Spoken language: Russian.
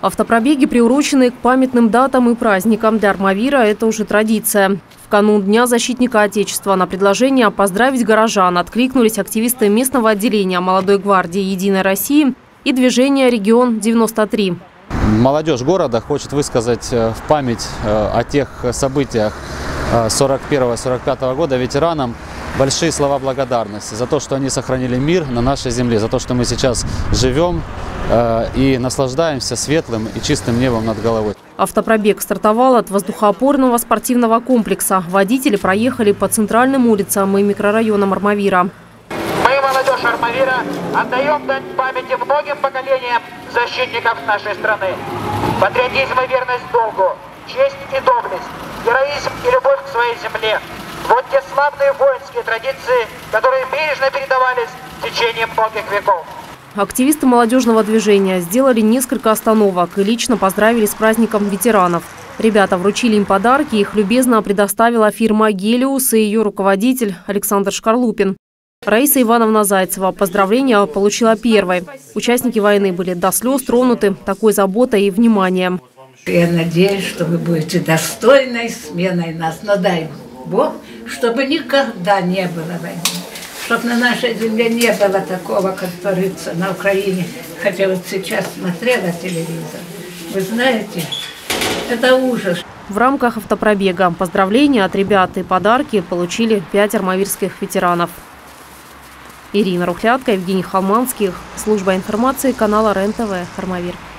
Автопробеги, приуроченные к памятным датам и праздникам, для Армавира – это уже традиция. В канун Дня защитника Отечества на предложение поздравить горожан откликнулись активисты местного отделения Молодой гвардии «Единой России» и движения «Регион-93». Молодежь города хочет высказать в память о тех событиях 41-45 года ветеранам большие слова благодарности за то, что они сохранили мир на нашей земле, за то, что мы сейчас живем и наслаждаемся светлым и чистым небом над головой. Автопробег стартовал от воздухоопорного спортивного комплекса. Водители проехали по центральным улицам и микрорайонам Армавира. Мы, молодежь Армавира, отдаем дань памяти многим поколениям защитников нашей страны. Патриотизм и верность долгу, честь и доблесть, героизм и любовь к своей земле. Вот те славные воинские традиции, которые бережно передавались в течение многих веков. Активисты молодежного движения сделали несколько остановок и лично поздравили с праздником ветеранов. Ребята вручили им подарки, их любезно предоставила фирма «Гелиус» и ее руководитель Александр Шкарлупин. Раиса Ивановна Зайцева поздравления получила первой. Участники войны были до слез тронуты такой заботой и вниманием. Я надеюсь, что вы будете достойной сменой нас. Но дай Бог, чтобы никогда не было войны. Чтобы на нашей земле не было такого, как творится на Украине. Хотя вот сейчас смотрела телевизор. Вы знаете, это ужас. В рамках автопробега поздравления от ребят и подарки получили 5 армавирских ветеранов. Ирина Рухлядка, Евгений Холманских. Служба информации канала РЕН-ТВ, Армавир.